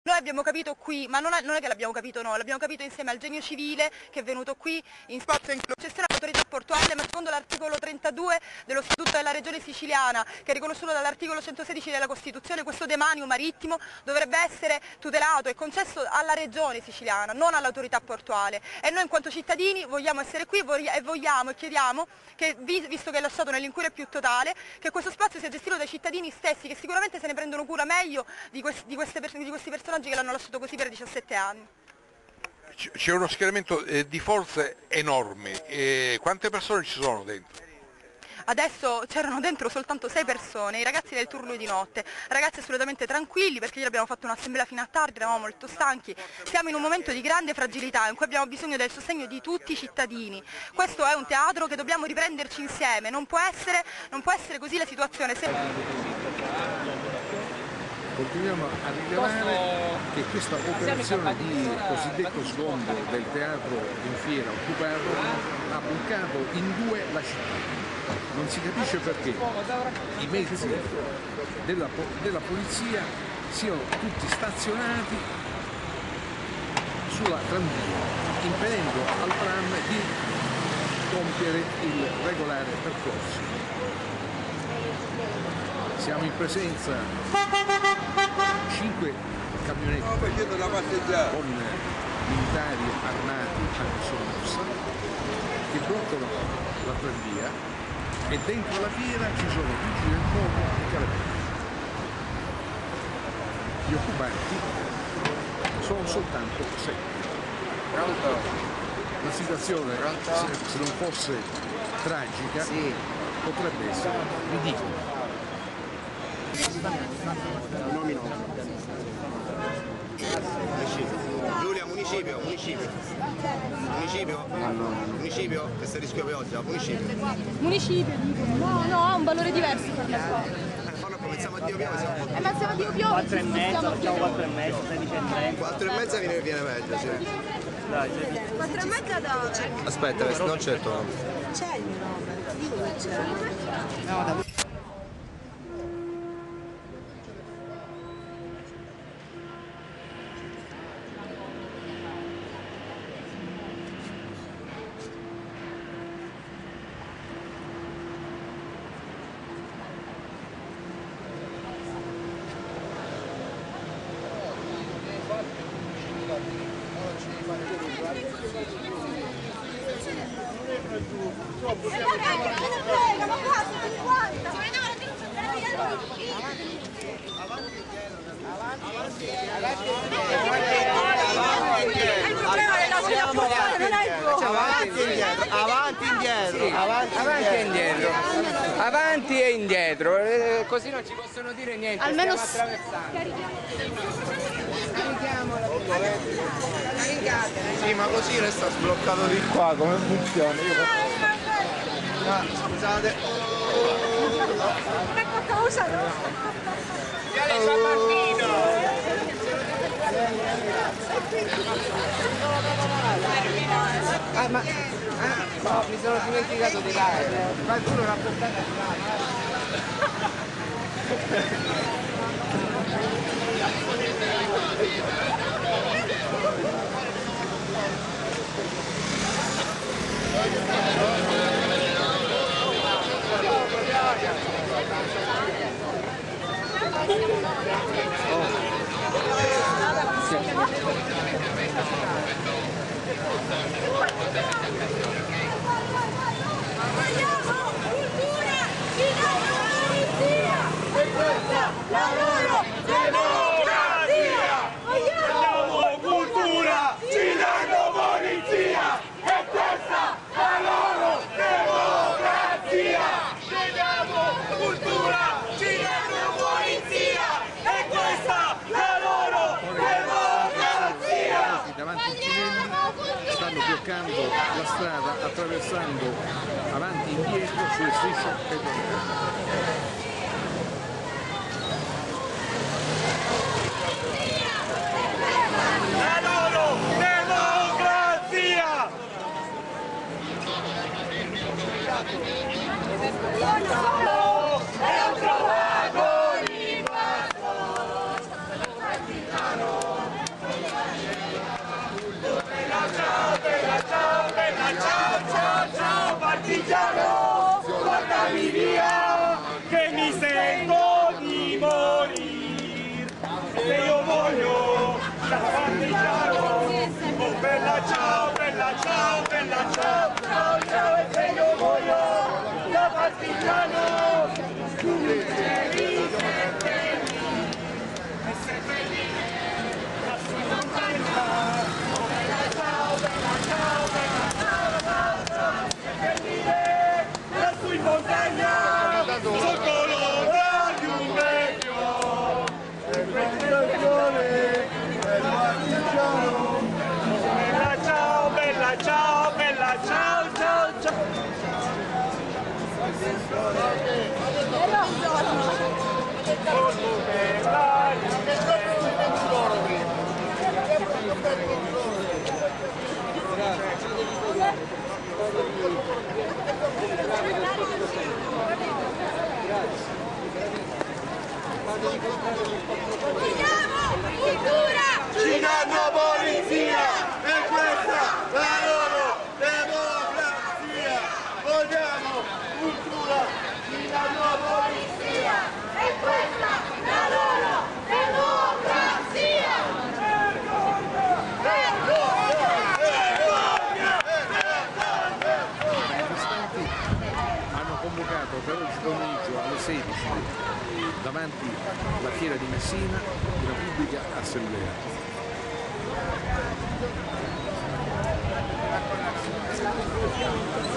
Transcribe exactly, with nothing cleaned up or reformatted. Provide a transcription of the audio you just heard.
Noi abbiamo capito qui, ma non è, non è che l'abbiamo capito noi, l'abbiamo capito insieme al genio civile che è venuto qui in spazio in concessione all'autorità portuale, ma secondo l'articolo trentadue dello Statuto della Regione Siciliana, che è riconosciuto dall'articolo centosedici della Costituzione, questo demanio marittimo dovrebbe essere tutelato e concesso alla Regione Siciliana, non all'autorità portuale. E noi in quanto cittadini vogliamo essere qui e vogliamo e chiediamo che, visto che è lasciato nell'incuria più totale, che questo spazio sia gestito dai cittadini stessi, che sicuramente se ne prendono cura meglio di, questi, di, queste, di questi personaggi che l'hanno lasciato così per diciassette anni. C'è uno schieramento eh, di forze enorme, eh, quante persone ci sono dentro? Adesso c'erano dentro soltanto sei persone, i ragazzi del turno di notte, ragazzi assolutamente tranquilli perché ieri abbiamo fatto un'assemblea fino a tardi, eravamo molto stanchi, siamo in un momento di grande fragilità in cui abbiamo bisogno del sostegno di tutti i cittadini. Questo è un teatro che dobbiamo riprenderci insieme, non può essere, non può essere così la situazione. Se... Continuiamo a rilevare che questa operazione di cosiddetto sgombero del teatro in fiera occupato ha bloccato in due la città. Non si capisce perché i mezzi della, della polizia siano tutti stazionati sulla tranvia, impedendo al tram di compiere il regolare percorso. Siamo in presenza di cinque camionetti con militari armati a sommossa che bloccano la tranvia e dentro la fiera ci sono vigili del fuoco e carabinieri. Gli occupanti sono soltanto sei. La situazione, se, se non fosse tragica, sì, potrebbe essere ridicola. Giulia, municipio, municipio. Municipio? No, no. Municipio? Questo è il rischio pioggia, municipio. Municipio, dicono. No, no, ha un valore diverso per la qua. Eh, fallo come siamo a Dio Pio, siamo un po'. Eh, ma siamo a Dio Pio, quattro e mezza, facciamo quattro e mezza, sedici e trenta. quattro e mezza viene, viene meglio, sì. Dai, quattro e mezza dove? Aspetta, non c'è il tuo nome. C'è il mio nome, dico che c'è. no, da... Avanti e indietro, avanti avanti e indietro, avanti e indietro, eh, così non ci possono dire niente. Almeno stiamo attraversando. Sì, ma così resta sbloccato di qua, come funziona? Io posso... ah, scusate. Ecco cosa, no? Viale San Martino! Ah, ma... Ah, no, mi sono dimenticato di dare. Qualcuno l'ha portata a la loro democrazia! Vogliamo cultura, ci danno polizia! E questa la loro democrazia! Vogliamo cultura, ci danno polizia! E questa la loro democrazia! Davanti ai Tinelli stanno bloccando la strada attraversando avanti e indietro sulle strisce pedonali. La loro democrazia! È un trovato di fatto! ciao partigiano, oh bella ciao, bella ciao, bella ciao, ciao ciao e se io voglio da partigiano, tu sei seppellire, e seppellire la sua montagna, oh bella ciao, bella ciao, bella ciao, ciao, ciao, seppellire la sua montagna, sotto l'ombra di un vecchio, e presentazione del partigiano. Bella ciao, bella ciao, bella ciao, ciao, ciao. Ci danno polizia e questa la loro democrazia. Vogliamo cultura, ci danno polizia e questa la loro democrazia. I manifestanti hanno convocato per oggi pomeriggio alle sedici davanti alla fiera di Messina una pubblica assemblea.